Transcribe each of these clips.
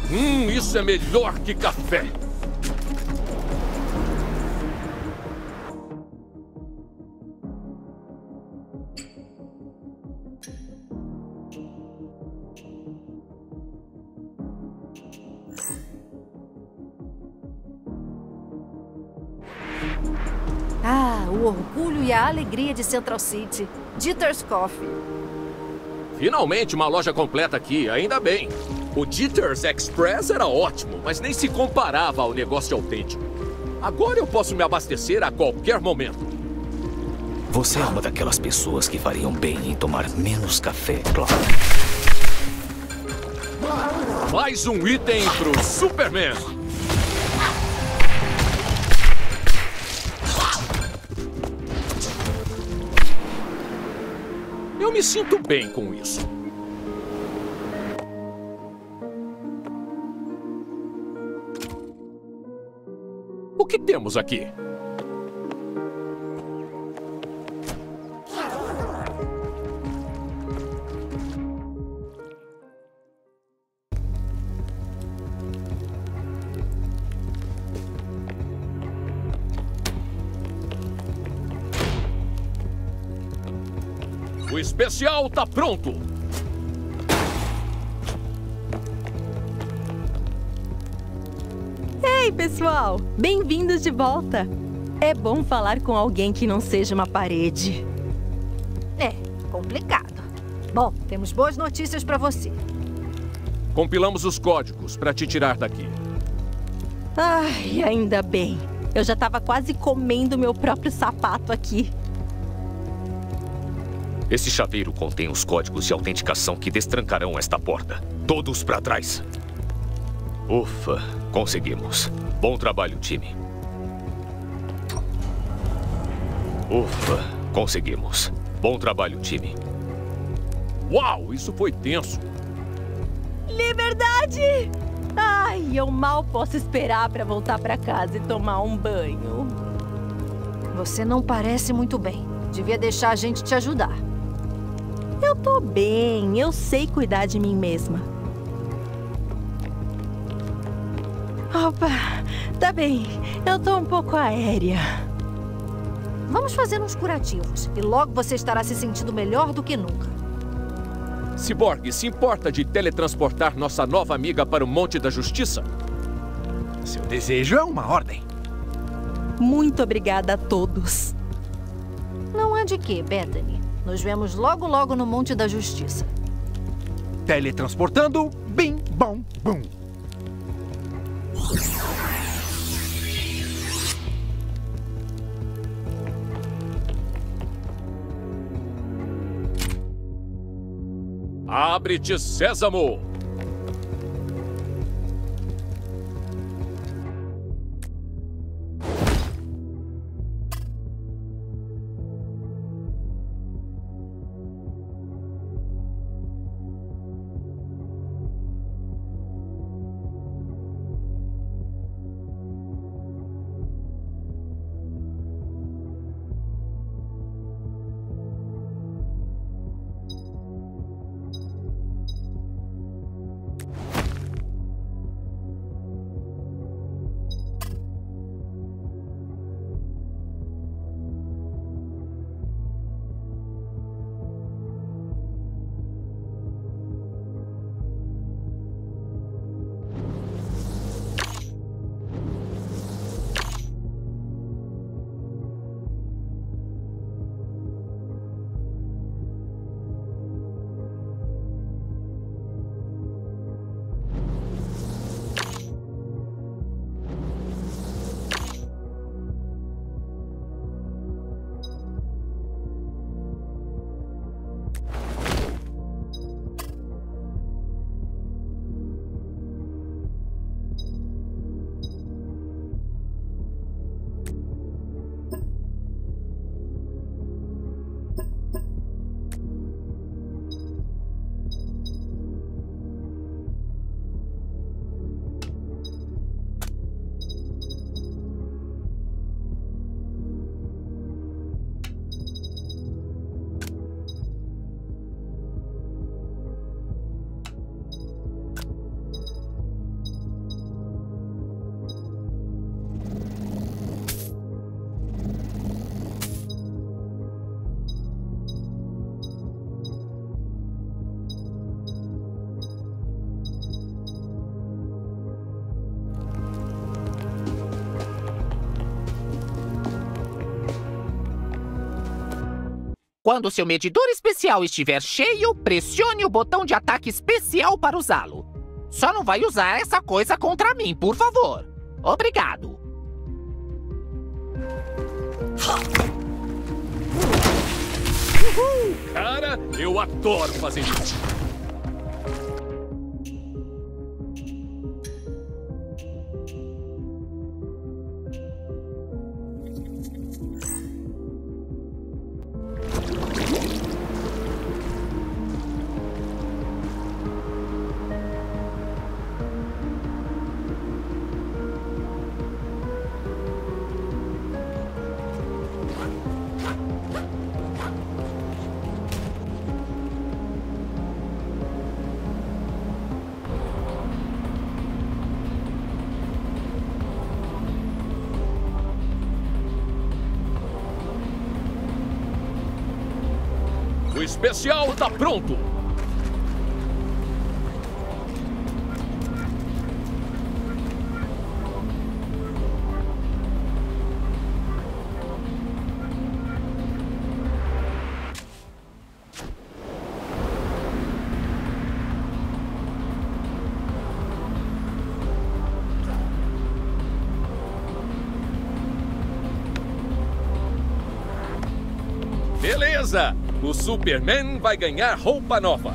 Isso é melhor que café. O orgulho e a alegria de Central City. Ditter's Coffee. Finalmente uma loja completa aqui, ainda bem. O Ditter's Express era ótimo, mas nem se comparava ao negócio autêntico. Agora eu posso me abastecer a qualquer momento. Você é uma daquelas pessoas que fariam bem em tomar menos café, Clark. Mais um item pro Superman. Eu me sinto bem com isso. O que temos aqui? O especial tá pronto! Ei, pessoal! Bem-vindos de volta! É bom falar com alguém que não seja uma parede. É, complicado. Bom, temos boas notícias pra você. Compilamos os códigos pra te tirar daqui. Ai, ainda bem. Eu já tava quase comendo meu próprio sapato aqui. Esse chaveiro contém os códigos de autenticação que destrancarão esta porta. Todos para trás. Ufa, conseguimos. Bom trabalho, time. Ufa, conseguimos. Bom trabalho, time. Uau, isso foi tenso. Liberdade! Ai, eu mal posso esperar para voltar para casa e tomar um banho. Você não parece muito bem. Devia deixar a gente te ajudar. Eu tô bem, eu sei cuidar de mim mesma. Opa, tá bem, eu tô um pouco aérea. Vamos fazer uns curativos e logo você estará se sentindo melhor do que nunca. Cyborg, se importa de teletransportar nossa nova amiga para o Monte da Justiça? Seu desejo é uma ordem. Muito obrigada a todos. Não há de quê, Bethany. Nos vemos logo logo no Monte da Justiça. Teletransportando, bim, bom, bum. Abre-te, Sésamo! Quando seu medidor especial estiver cheio, pressione o botão de ataque especial para usá-lo. Só não vai usar essa coisa contra mim, por favor. Obrigado. Cara, eu adoro fazer isso. O especial tá pronto! Beleza! O Superman vai ganhar roupa nova.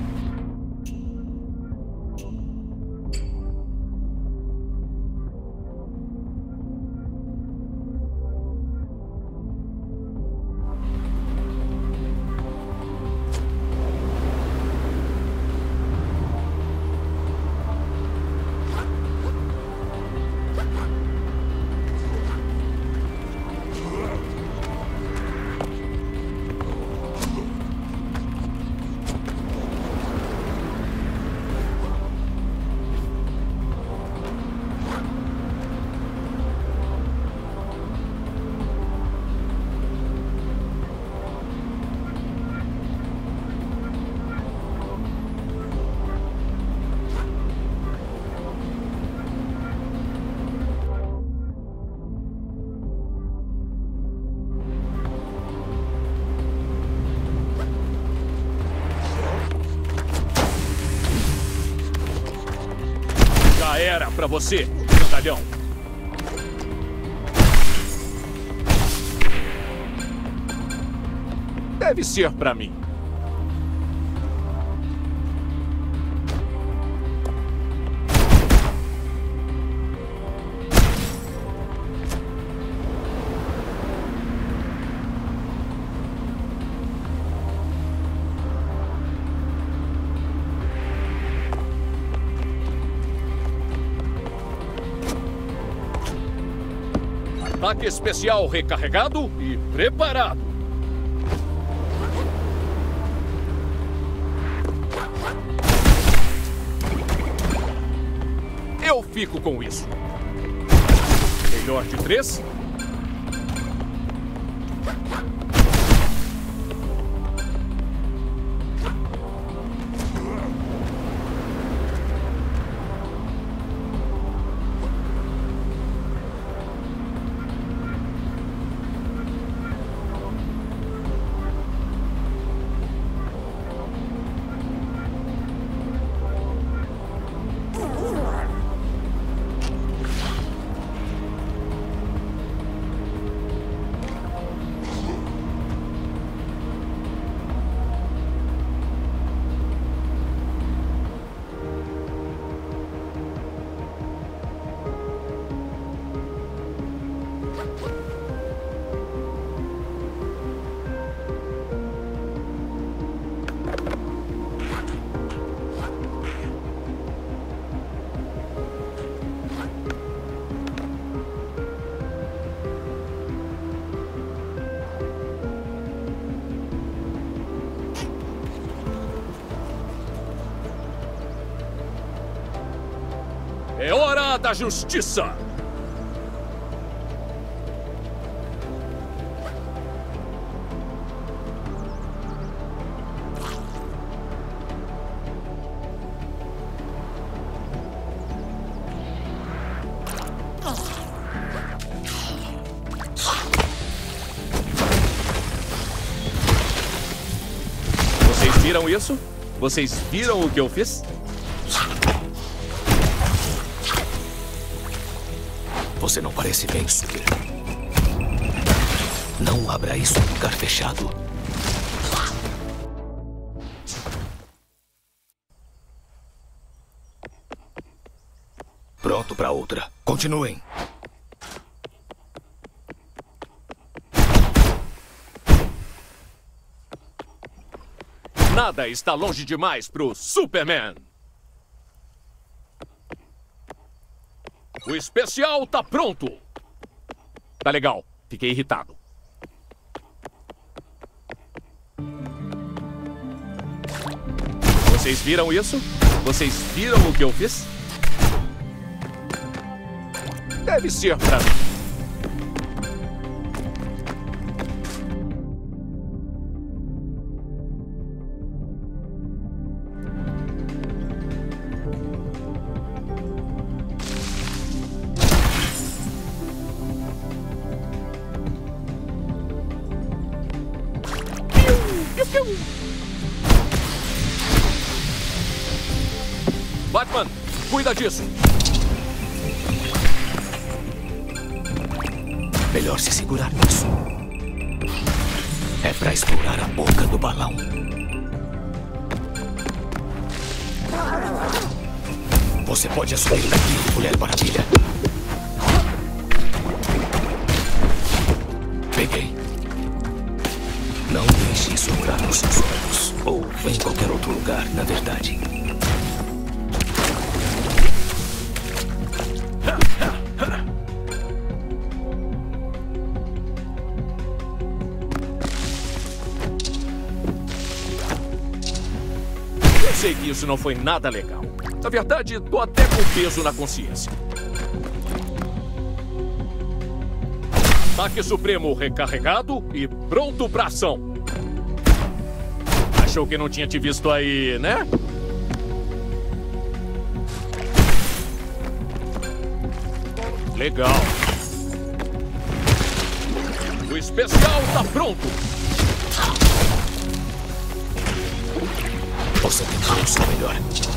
Era pra você, grandalhão. Deve ser pra mim. Ataque especial recarregado e preparado. Eu fico com isso. Melhor de 3. É hora da justiça! viram isso? Vocês viram o que eu fiz? Você não parece bem, Super. Não abra isso em lugar fechado. Pronto para outra. Continuem. Nada está longe demais pro Superman. O especial tá pronto. Tá legal. Fiquei irritado. Vocês viram isso? Vocês viram o que eu fiz? Deve ser pra mim. Batman, cuida disso. Melhor se segurar nisso. É pra explorar a boca do balão. Você pode assumir daqui, Mulher Maravilha. Peguei. Não deixe isso entrar nos seus olhos. Ou em qualquer outro lugar, na verdade. Eu sei que isso não foi nada legal. Na verdade, tô até com peso na consciência. Ataque Supremo recarregado e pronto pra ação. Achou que não tinha te visto aí, né? Legal. O especial tá pronto. Você tentou o seu melhor.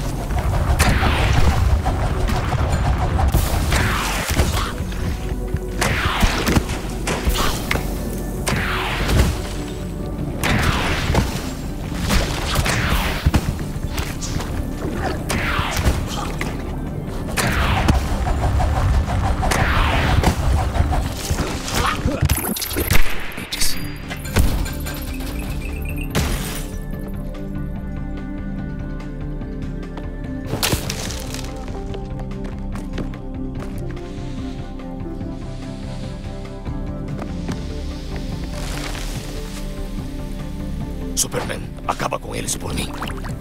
Superman, acaba com eles por mim.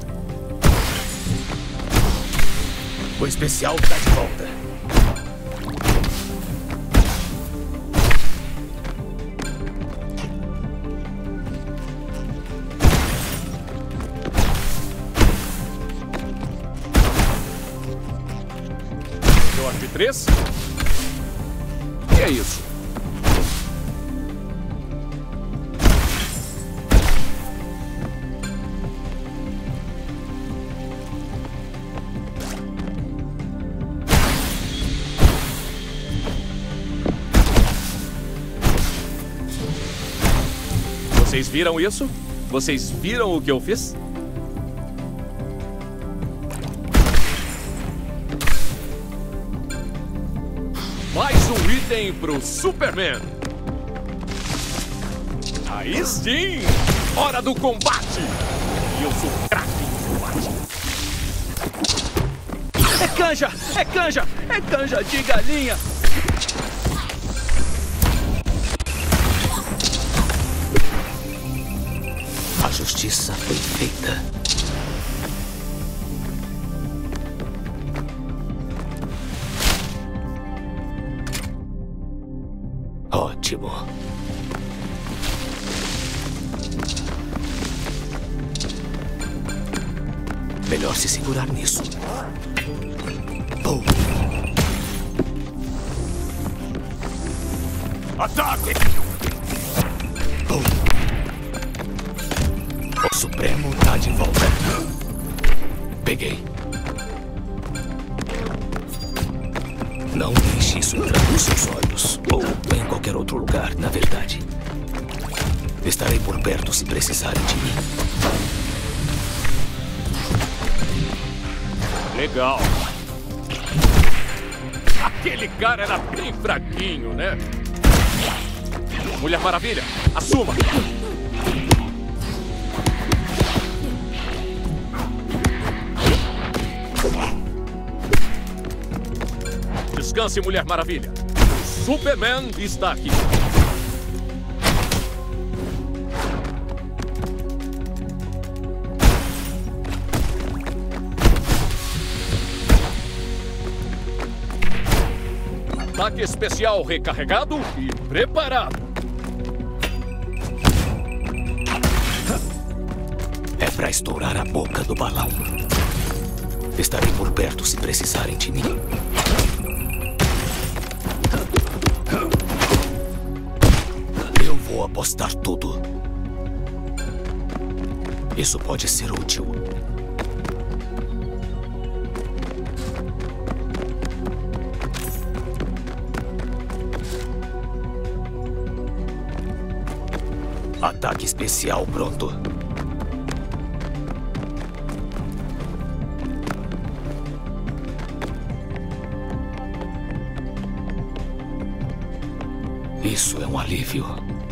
O especial tá de volta. George 3. E é isso. Vocês viram isso? Vocês viram o que eu fiz? Mais um item pro Superman. Aí sim! Hora do combate! E eu sou craque em combate. É canja! É canja! É canja de galinha! A justiça foi feita. Ótimo. Melhor se segurar nisso. Boom. Ataque! Boom. O Superman Supremo tá de volta. Peguei. Não deixe isso entrar nos seus olhos. Ou em qualquer outro lugar, na verdade. Estarei por perto se precisarem de mim. Legal. Aquele cara era bem fraquinho, né? Mulher Maravilha, assuma! Descanse, Mulher Maravilha. Superman está aqui. Ataque especial recarregado e preparado. É pra estourar a boca do balão. Estarei por perto se precisarem de mim. Eu vou apostar tudo. Isso pode ser útil. Ataque especial pronto. Isso é um alívio.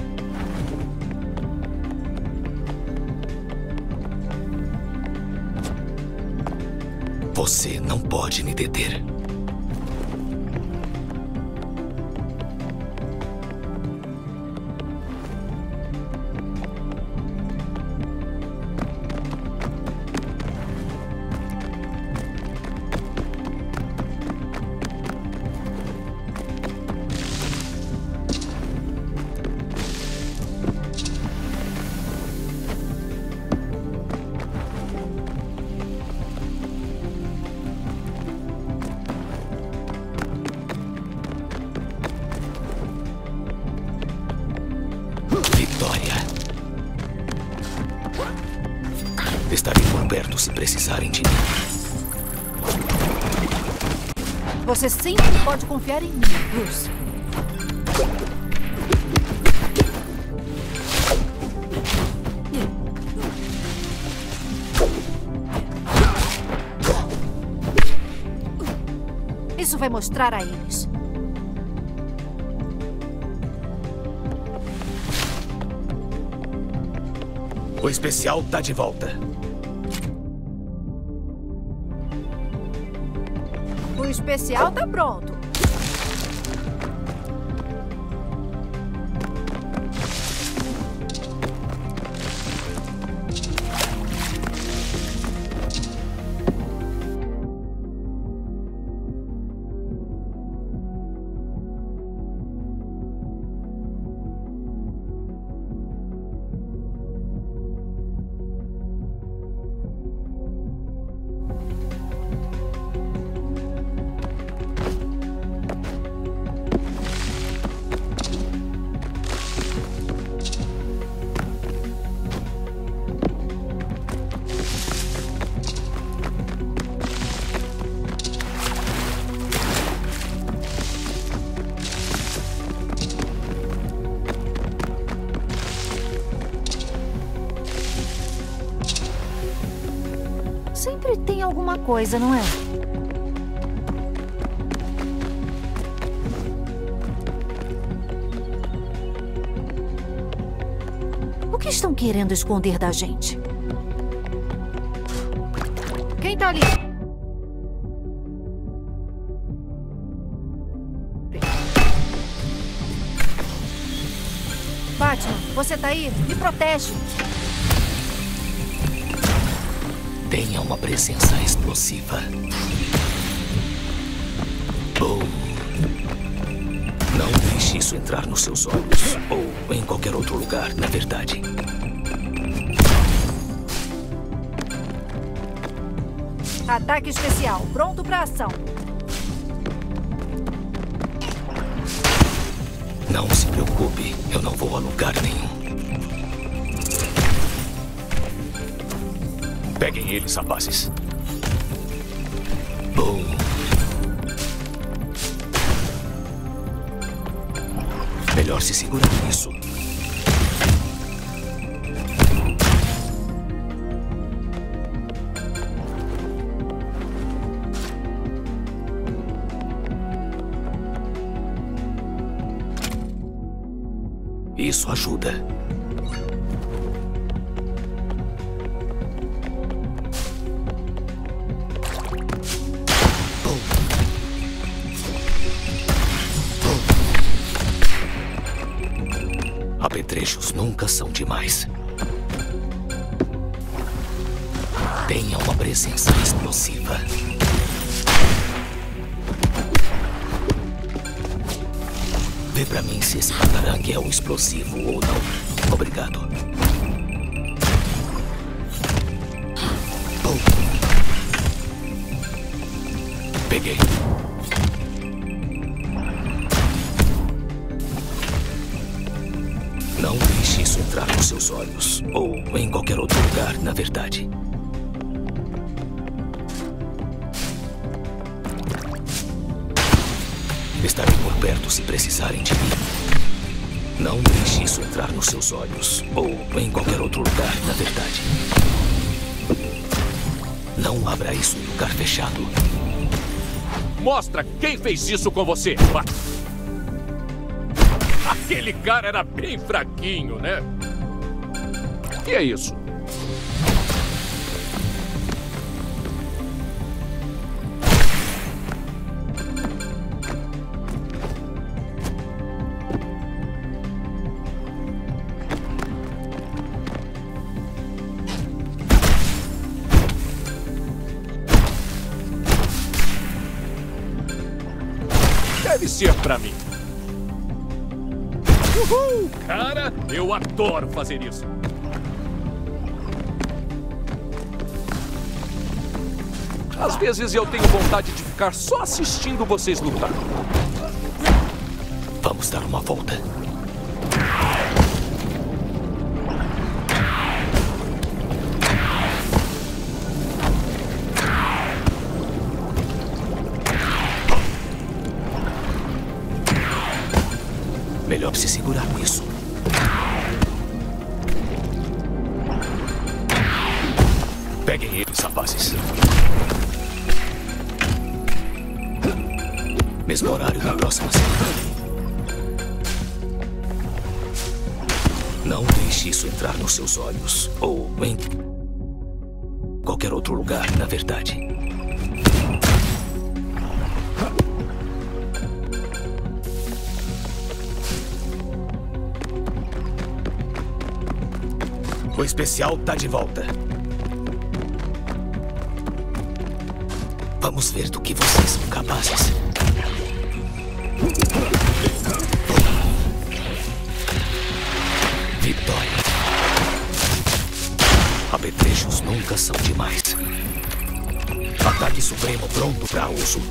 Você não pode me deter. Estarei por perto se precisarem de mim. Você sempre pode confiar em mim, Bruce. Isso vai mostrar a eles. O especial tá de volta. O especial tá pronto. Sempre tem alguma coisa, não é? O que estão querendo esconder da gente? Quem tá ali? Batman, você tá aí? Me protege! Tenha uma presença explosiva. Ou não deixe isso entrar nos seus olhos. Ou em qualquer outro lugar, na verdade. Ataque especial, pronto pra ação. Não se preocupe, eu não vou a lugar nenhum. Peguem eles, rapazes. Bom. Melhor se segurar nisso. Isso ajuda. Apetrechos nunca são demais. Tenha uma presença explosiva. Vê pra mim se esse batarangue é um explosivo ou não. Obrigado. Peguei. Não deixe isso entrar nos seus olhos. Ou em qualquer outro lugar, na verdade. Estarei por perto se precisarem de mim. Não deixe isso entrar nos seus olhos. Ou em qualquer outro lugar, na verdade. Não abra isso em lugar fechado. Mostra quem fez isso com você. Aquele cara era bem fraquinho, né? E é isso. Deve ser pra mim. Uhul! Cara, eu adoro fazer isso. Às vezes eu tenho vontade de ficar só assistindo vocês lutar. Vamos dar uma volta. Melhor se segurar nisso. Peguem eles, rapazes. Mesmo horário da próxima semana. Não deixe isso entrar nos seus olhos. Ou em qualquer outro lugar, na verdade. O especial tá de volta. Vamos ver do que vocês são capazes. Vitória. Apetrechos nunca são demais. Ataque supremo pronto para uso.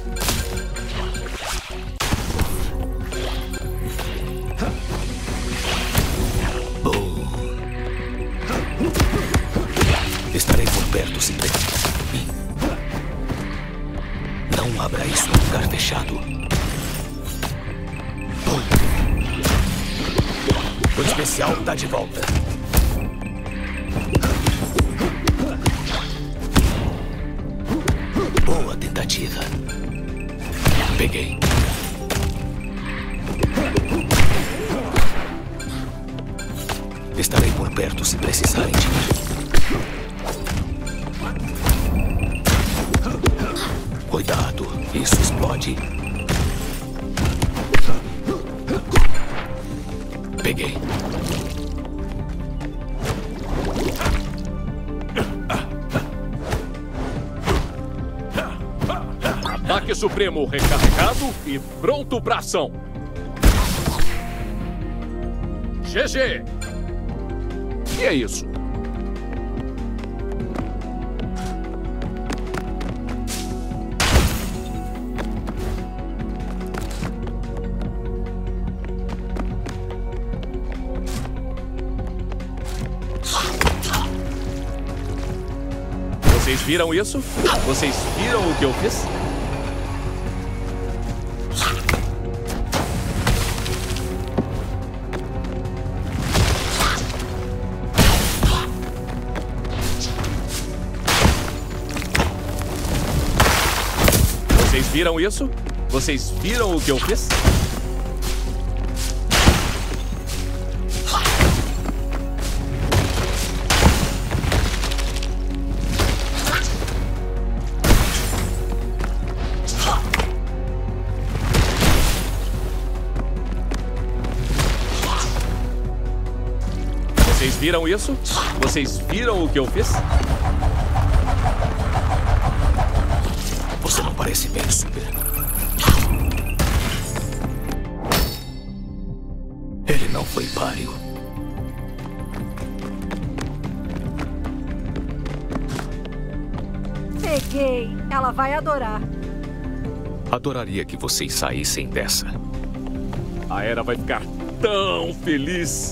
Estarei por perto se precisar de mim. Não abra isso em lugar fechado. O especial tá de volta. Boa tentativa. Peguei. Estarei por perto se precisarem de mim. Cuidado, isso explode. Peguei. Ataque supremo recarregado e pronto pra ação. GG! E é isso. Vocês viram isso? Vocês viram o que eu fiz? Vocês viram isso? Vocês viram o que eu fiz? Vocês viram isso? Vocês viram o que eu fiz? Você não parece bem, Super. Ele não foi páreo. Peguei. Ela vai adorar. Adoraria que vocês saíssem dessa. A Era vai ficar tão feliz.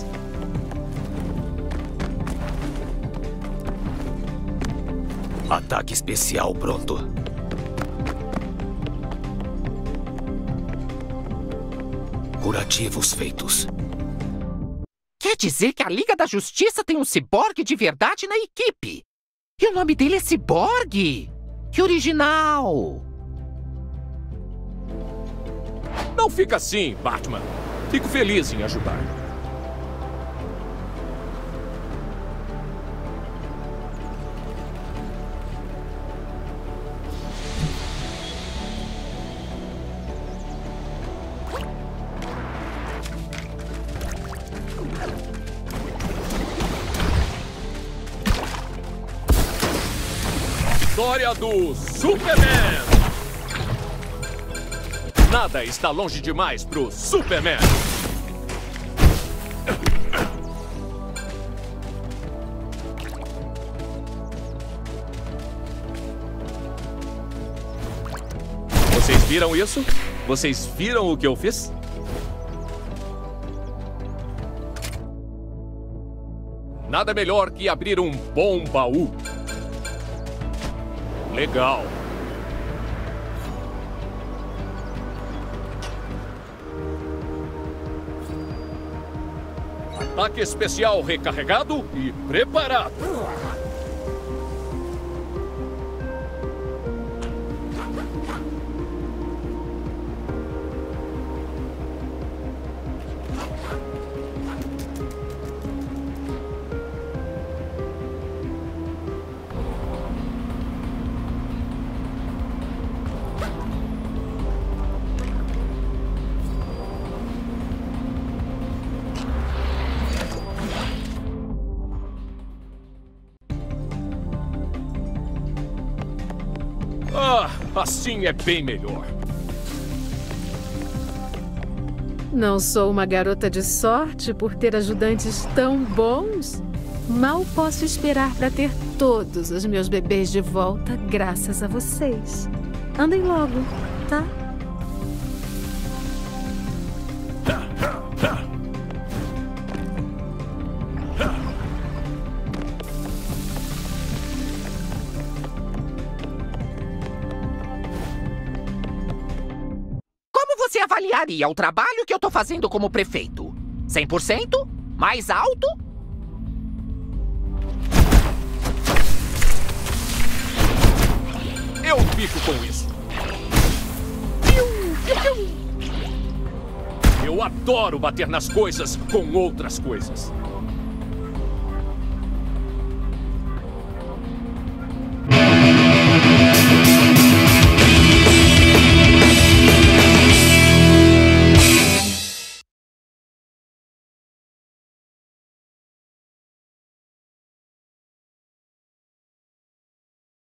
Ataque especial pronto. Curativos feitos. Quer dizer que a Liga da Justiça tem um ciborgue de verdade na equipe. E o nome dele é Ciborgue. Que original. Não fica assim, Batman. Fico feliz em ajudar. História do Superman! Nada está longe demais pro Superman! Vocês viram isso? Vocês viram o que eu fiz? Nada melhor que abrir um bom baú. Legal. Ataque especial recarregado e preparado. Ah, assim é bem melhor. Não sou uma garota de sorte por ter ajudantes tão bons? Mal posso esperar para ter todos os meus bebês de volta graças a vocês. Andem logo, tá? Você avaliaria o trabalho que eu tô fazendo como prefeito? 100%? Mais alto? Eu fico com isso. Eu adoro bater nas coisas com outras coisas.